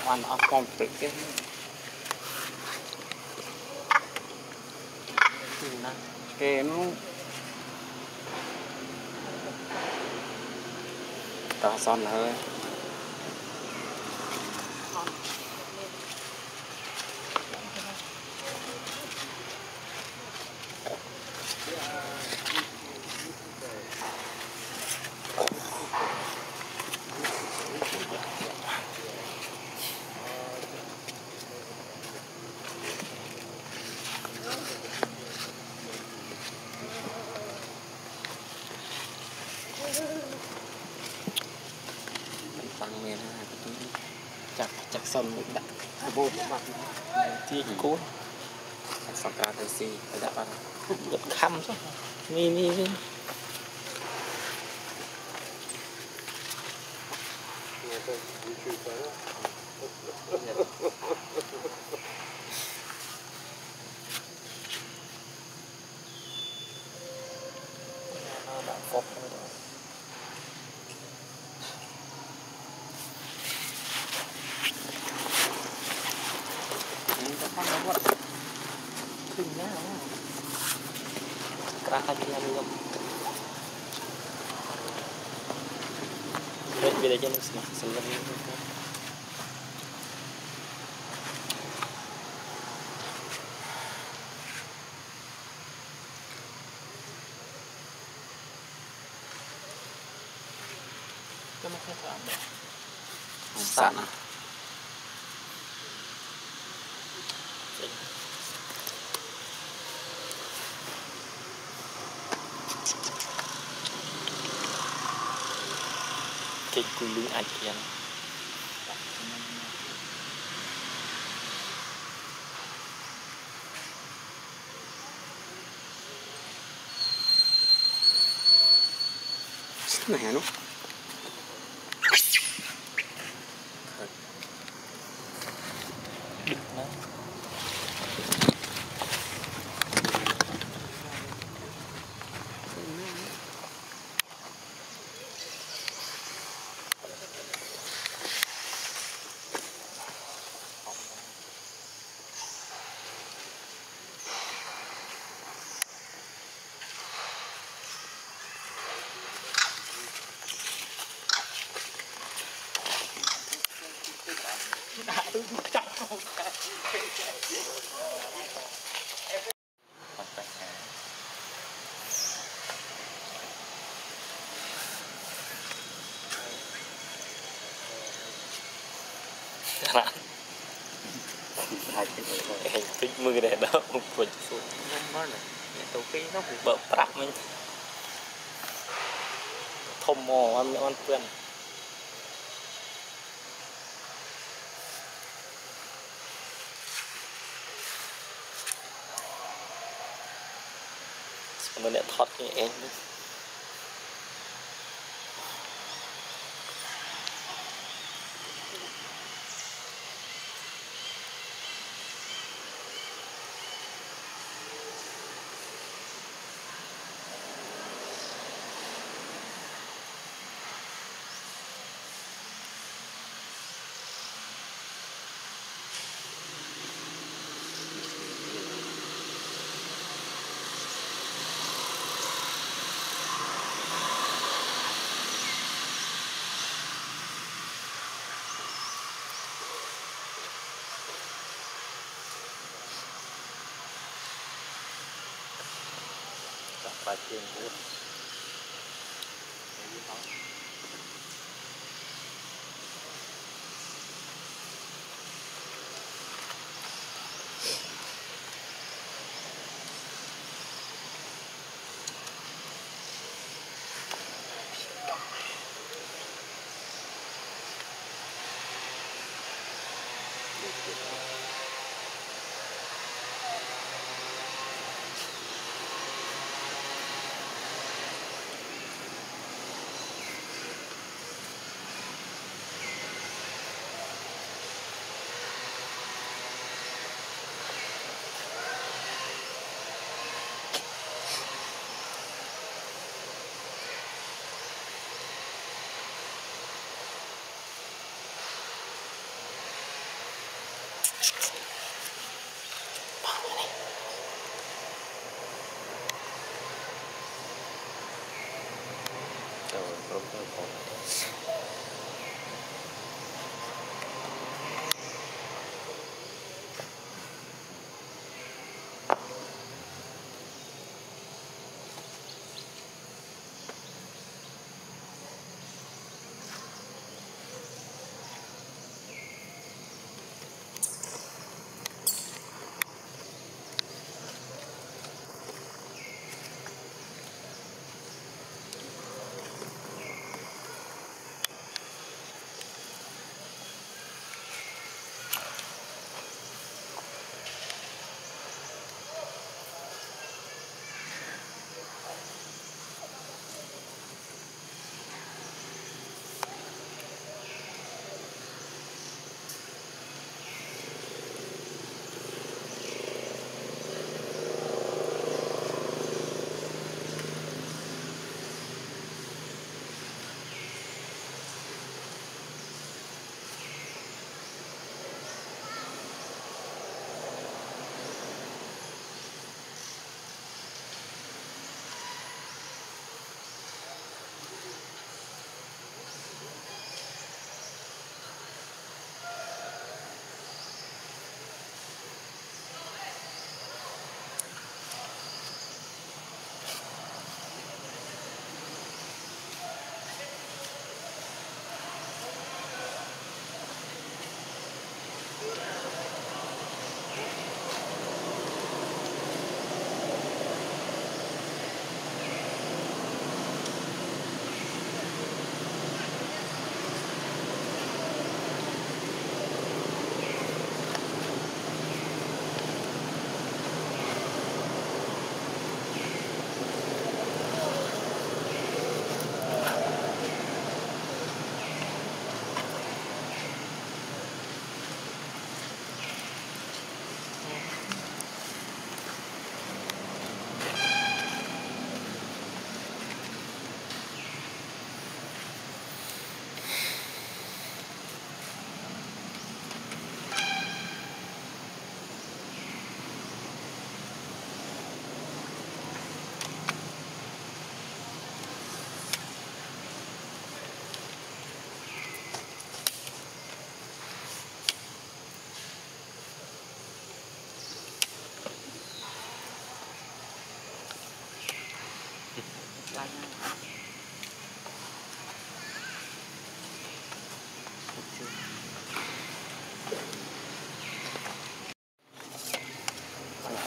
ăn ốc con tự cái cái nó tao son hơi tăng miền chặt sân một đặt vô mặt chi cố sọc ca tới xì đã bắt được khăm chứ mi beda aja nih seneng sana cái cung ảnh kia này nó thích mưa để đó một phần xuống nó này tàu phi nó cũng bợp rạp mình thôm mò ăn quen mình đã thoát như em và tiền của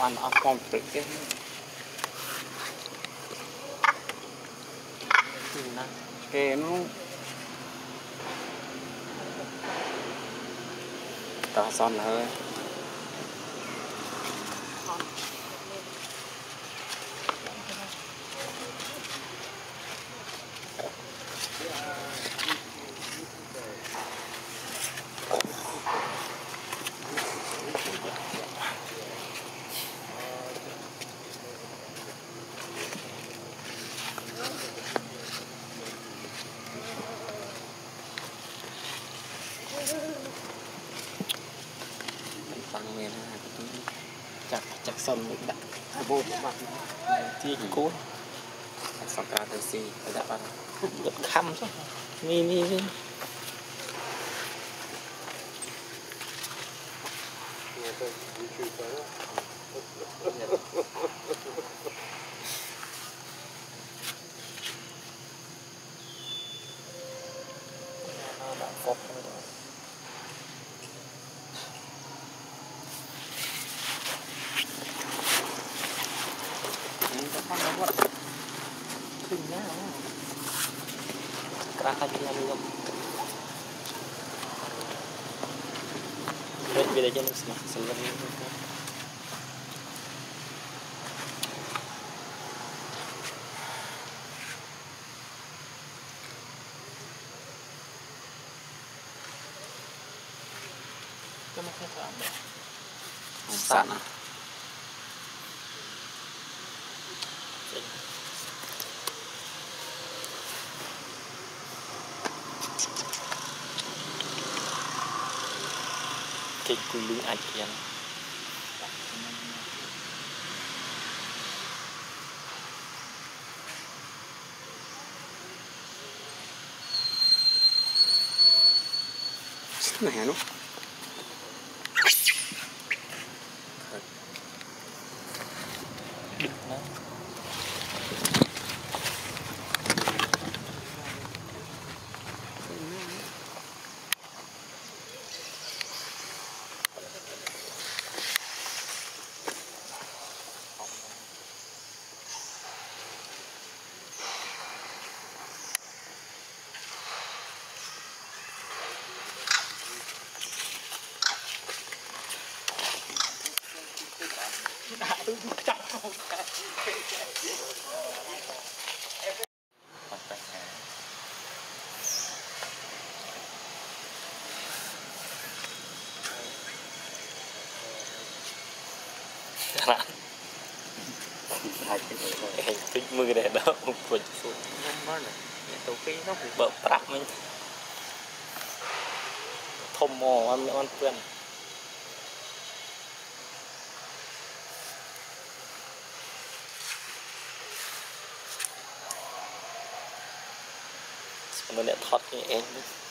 ăn ốc con tự cái kê nó tao son hơi bằng miền chặt sân một đạn vô mặtที่กูสองการเลยสิระดับอะไรรถค่ำซะนี่ฟอกขึ้นยากกระทั่งยังมีลมเฮ้ยเวลาจะนึกสมัครสำหรับนี้ก็ไม่ค่อยถามเลยสั่นcái cùi lưng ảnh kia này nó thích mưa để đó một quần xuống nó này tàu phi nó cũng bợp rạp mình thôm mò ăn quen mình đã thoát cái em